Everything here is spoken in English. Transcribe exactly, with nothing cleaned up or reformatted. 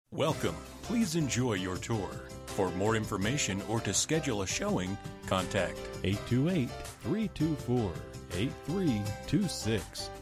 Welcome. Please enjoy your tour. For more information or to schedule a showing, contact eight two eight, three two four, eight three two six.